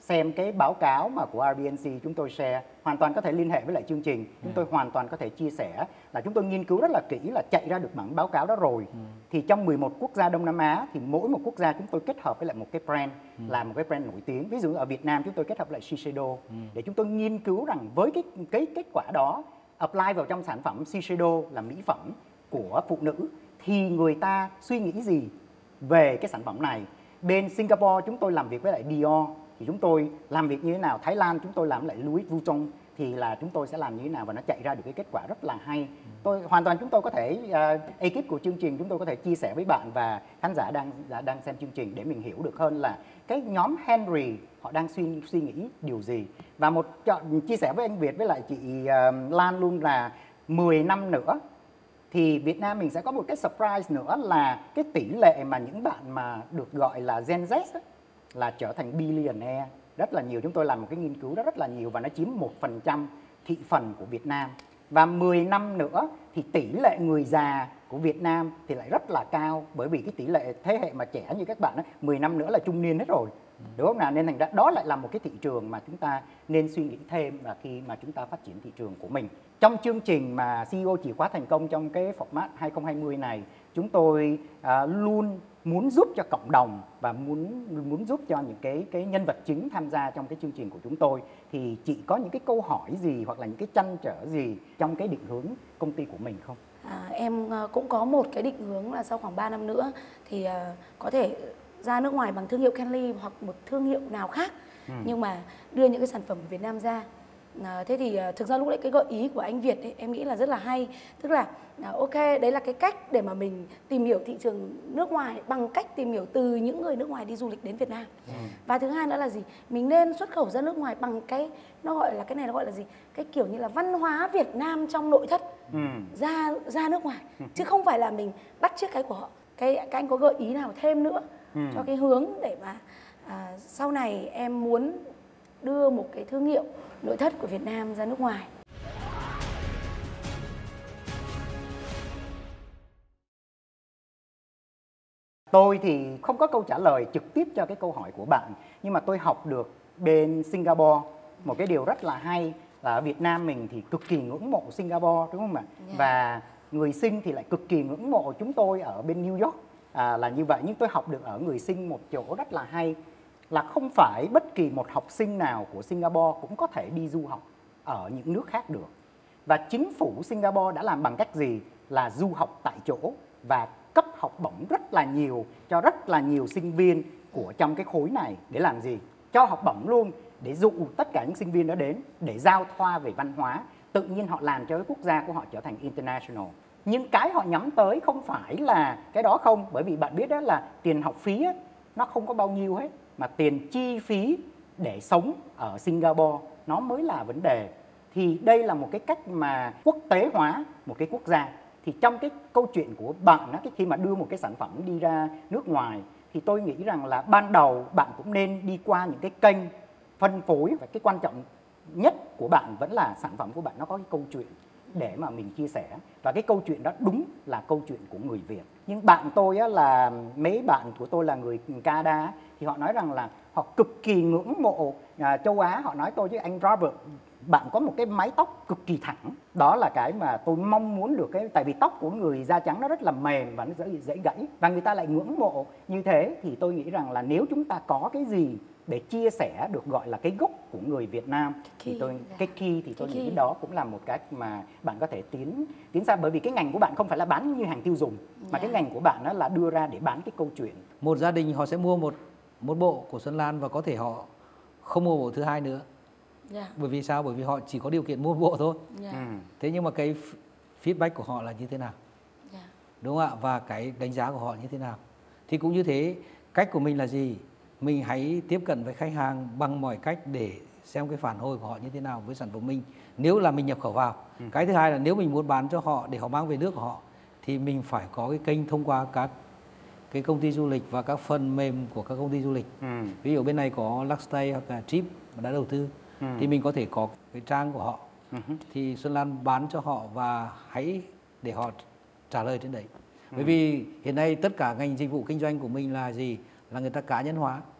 xem cái báo cáo mà của rờ bê en xê chúng tôi share, hoàn toàn có thể liên hệ với lại chương trình. Chúng tôi hoàn toàn có thể chia sẻ là chúng tôi nghiên cứu rất là kỹ, là chạy ra được bản báo cáo đó rồi. Ừ. Thì trong mười một quốc gia Đông Nam Á thì mỗi một quốc gia chúng tôi kết hợp với lại một cái brand, ừ. là một cái brand nổi tiếng. Ví dụ ở Việt Nam chúng tôi kết hợp lại Shiseido, ừ. để chúng tôi nghiên cứu rằng với cái cái kết quả đó apply vào trong sản phẩm Shiseido là mỹ phẩm của phụ nữ thì người ta suy nghĩ gì về cái sản phẩm này. Bên Singapore chúng tôi làm việc với lại Dior thì chúng tôi làm việc như thế nào, Thái Lan chúng tôi làm lại Louis Vuitton thì là chúng tôi sẽ làm như thế nào và nó chạy ra được cái kết quả rất là hay. Tôi hoàn toàn chúng tôi có thể uh, ekip của chương trình chúng tôi có thể chia sẻ với bạn và khán giả đang đang xem chương trình để mình hiểu được hơn là cái nhóm Henry họ đang suy suy nghĩ điều gì. Và một chia sẻ với anh Việt với lại chị uh, Lan luôn là mười năm nữa thì Việt Nam mình sẽ có một cái surprise nữa là cái tỷ lệ mà những bạn mà được gọi là Gen Z ấy, là trở thành billionaire rất là nhiều. Chúng tôi làm một cái nghiên cứu đó rất là nhiều và nó chiếm một phần trăm thị phần của Việt Nam. Và mười năm nữa thì tỷ lệ người già của Việt Nam thì lại rất là cao, bởi vì cái tỷ lệ thế hệ mà trẻ như các bạn ấy, mười năm nữa là trung niên hết rồi, đúng không nào? Nên thành ra đó lại là một cái thị trường mà chúng ta nên suy nghĩ thêm và khi mà chúng ta phát triển thị trường của mình. Trong chương trình mà xê e ô chìa khóa thành công trong cái format hai không hai không này, chúng tôi à, luôn muốn giúp cho cộng đồng và muốn muốn giúp cho những cái cái nhân vật chính tham gia trong cái chương trình của chúng tôi. Thì chị có những cái câu hỏi gì hoặc là những cái trăn trở gì trong cái định hướng công ty của mình không? À, em cũng có một cái định hướng là sau khoảng ba năm nữa thì uh, có thể ra nước ngoài bằng thương hiệu Kenly hoặc một thương hiệu nào khác, ừ. nhưng mà đưa những cái sản phẩm của Việt Nam ra. À, thế thì uh, thực ra lúc đấy cái gợi ý của anh Việt ấy, em nghĩ là rất là hay. Tức là uh, ok, đấy là cái cách để mà mình tìm hiểu thị trường nước ngoài bằng cách tìm hiểu từ những người nước ngoài đi du lịch đến Việt Nam. Ừ. Và thứ hai nữa là gì? Mình nên xuất khẩu ra nước ngoài bằng cái, nó gọi là cái này nó gọi là gì? Cái kiểu như là văn hóa Việt Nam trong nội thất, ừ. ra ra nước ngoài, ừ. chứ không phải là mình bắt chước cái của họ. Cái các anh có gợi ý nào thêm nữa, ừ. cho cái hướng để mà à, sau này em muốn đưa một cái thương hiệu nội thất của Việt Nam ra nước ngoài? Tôi thì không có câu trả lời trực tiếp cho cái câu hỏi của bạn, nhưng mà tôi học được bên Singapore một cái điều rất là hay là ở Việt Nam mình thì cực kỳ ngưỡng mộ Singapore, đúng không ạ? Yeah. Và người Sing thì lại cực kỳ ngưỡng mộ chúng tôi ở bên New York, à, là như vậy. Nhưng tôi học được ở người Sing một chỗ rất là hay là không phải bất kỳ một học sinh nào của Singapore cũng có thể đi du học ở những nước khác được. Và chính phủ Singapore đã làm bằng cách gì? Là du học tại chỗ và cấp học bổng rất là nhiều cho rất là nhiều sinh viên của trong cái khối này. Để làm gì? Cho học bổng luôn, để dụ tất cả những sinh viên đó đến để giao thoa về văn hóa. Tự nhiên họ làm cho cái quốc gia của họ trở thành international. Nhưng cái họ nhắm tới không phải là cái đó không, bởi vì bạn biết đó là tiền học phí ấy, nó không có bao nhiêu hết, mà tiền chi phí để sống ở Singapore nó mới là vấn đề. Thì đây là một cái cách mà quốc tế hóa một cái quốc gia. Thì trong cái câu chuyện của bạn đó, khi mà đưa một cái sản phẩm đi ra nước ngoài thì tôi nghĩ rằng là ban đầu bạn cũng nên đi qua những cái kênh phân phối, và cái quan trọng nhất của bạn vẫn là sản phẩm của bạn nó có cái câu chuyện để mà mình chia sẻ, và cái câu chuyện đó đúng là câu chuyện của người Việt. Nhưng bạn tôi á, là mấy bạn của tôi là người Canada thì họ nói rằng là họ cực kỳ ngưỡng mộ à, châu Á. Họ nói tôi với anh Robert, bạn có một cái mái tóc cực kỳ thẳng. Đó là cái mà tôi mong muốn được, cái tại vì tóc của người da trắng nó rất là mềm và nó dễ, dễ gãy, và người ta lại ngưỡng mộ như thế. Thì tôi nghĩ rằng là nếu chúng ta có cái gì để chia sẻ được gọi là cái gốc của người Việt Nam thì tôi cái key thì tôi nghĩ cái đó cũng là một cách mà bạn có thể tiến tiến xa, bởi vì cái ngành của bạn không phải là bán như hàng tiêu dùng, mà cái ngành của bạn đó là đưa ra để bán cái câu chuyện. Một gia đình họ sẽ mua một một bộ của Xuân Lan và có thể họ không mua bộ thứ hai nữa. Yeah. Bởi vì sao? Bởi vì họ chỉ có điều kiện mua một bộ thôi. Yeah. Ừ. Thế nhưng mà cái feedback của họ là như thế nào? Yeah. Đúng không ạ? Và cái đánh giá của họ như thế nào? Thì cũng như thế, cách của mình là gì? Mình hãy tiếp cận với khách hàng bằng mọi cách để xem cái phản hồi của họ như thế nào với sản phẩm mình, nếu là mình nhập khẩu vào. Ừ. Cái thứ hai là nếu mình muốn bán cho họ để họ mang về nước của họ thì mình phải có cái kênh thông qua các cái công ty du lịch và các phần mềm của các công ty du lịch. Ừ. Ví dụ bên này có Luxstay hoặc là Trip đã đầu tư, ừ. thì mình có thể có cái trang của họ. Ừ. Thì Xuân Lan bán cho họ và hãy để họ trả lời trên đấy. Ừ. Bởi vì hiện nay tất cả ngành dịch vụ kinh doanh của mình là gì? Là người ta cá nhân hóa.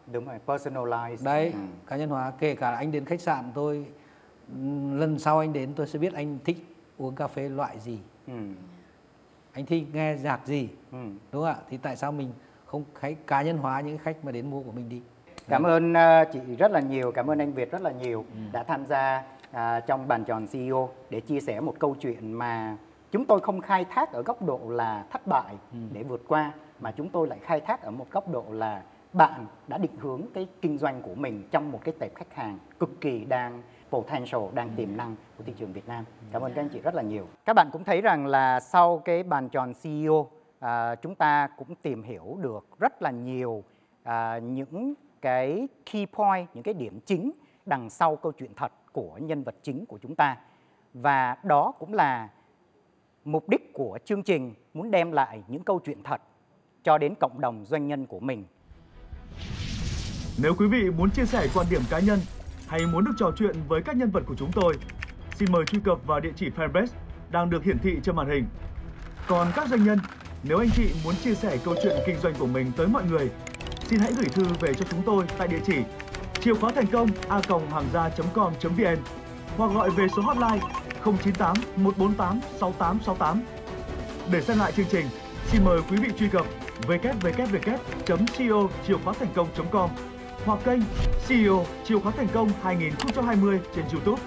Đúng rồi, personalized. Đấy, ừ. cá nhân hóa. Kể cả anh đến khách sạn tôi, lần sau anh đến tôi sẽ biết anh thích uống cà phê loại gì, ừ. anh thích nghe nhạc gì, ừ. đúng không ạ? Thì tại sao mình không khách cá nhân hóa những khách mà đến mua của mình đi? Cảm Đấy. ơn uh, chị rất là nhiều, cảm ơn anh Việt rất là nhiều ừ. đã tham gia uh, trong bàn tròn xê e ô để chia sẻ một câu chuyện mà chúng tôi không khai thác ở góc độ là thất bại ừ. để vượt qua, mà chúng tôi lại khai thác ở một góc độ là bạn đã định hướng cái kinh doanh của mình trong một cái tệp khách hàng cực kỳ đang potential, đang tiềm năng của thị trường Việt Nam. Cảm ơn các anh chị rất là nhiều. Các bạn cũng thấy rằng là sau cái bàn tròn xê e ô, à, chúng ta cũng tìm hiểu được rất là nhiều à, những cái key point, những cái điểm chính đằng sau câu chuyện thật của nhân vật chính của chúng ta. Và đó cũng là mục đích của chương trình, muốn đem lại những câu chuyện thật cho đến cộng đồng doanh nhân của mình. Nếu quý vị muốn chia sẻ quan điểm cá nhân hay muốn được trò chuyện với các nhân vật của chúng tôi, xin mời truy cập vào địa chỉ fanpage đang được hiển thị trên màn hình. Còn các doanh nhân, nếu anh chị muốn chia sẻ câu chuyện kinh doanh của mình tới mọi người, xin hãy gửi thư về cho chúng tôi tại địa chỉ chìa khóa thành công a còng hàng gia chấm com chấm vn hoặc gọi về số hotline không chín tám một bốn tám sáu tám sáu tám. Để xem lại chương trình, xin mời quý vị truy cập w w w chấm c e o chìa khóa thành công chấm com hoặc kênh xê e ô Chìa khóa thành công hai không hai không trên YouTube.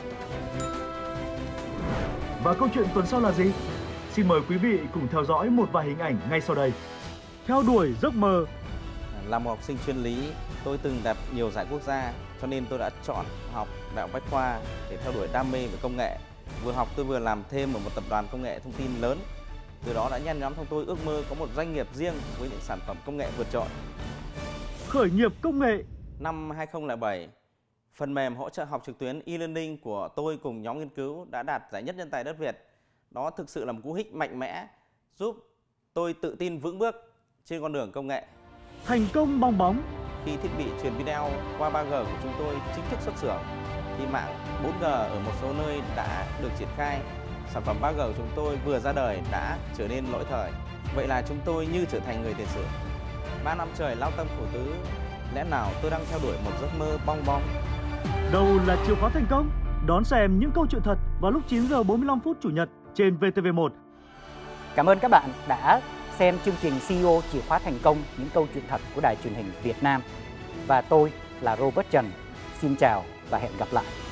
Và câu chuyện tuần sau là gì? Xin mời quý vị cùng theo dõi một vài hình ảnh ngay sau đây. Theo đuổi giấc mơ. Là một học sinh chuyên lý, tôi từng đạt nhiều giải quốc gia, cho nên tôi đã chọn học Đại học Bách Khoa để theo đuổi đam mê về công nghệ. Vừa học tôi vừa làm thêm ở một tập đoàn công nghệ thông tin lớn. Từ đó đã nhen nhóm trong tôi ước mơ có một doanh nghiệp riêng với những sản phẩm công nghệ vượt trội. Khởi nghiệp công nghệ. Năm hai không không bảy, phần mềm hỗ trợ học trực tuyến e-learning của tôi cùng nhóm nghiên cứu đã đạt giải nhất nhân tài đất Việt. Đó thực sự là một cú hích mạnh mẽ, giúp tôi tự tin vững bước trên con đường công nghệ. Thành công bong bóng. Khi thiết bị truyền video qua ba G của chúng tôi chính thức xuất xưởng, thì mạng bốn G ở một số nơi đã được triển khai, sản phẩm ba G của chúng tôi vừa ra đời đã trở nên lỗi thời. Vậy là chúng tôi như trở thành người tiền sử. Ba năm trời lao tâm khổ tứ, lẽ nào tôi đang theo đuổi một giấc mơ bong bóng? Đâu là chìa khóa thành công? Đón xem những câu chuyện thật vào lúc chín giờ bốn mươi lăm phút Chủ nhật trên vê tê vê một. Cảm ơn các bạn đã xem chương trình xê e ô Chìa khóa thành công, những câu chuyện thật của Đài truyền hình Việt Nam. Và tôi là Robert Trần. Xin chào và hẹn gặp lại.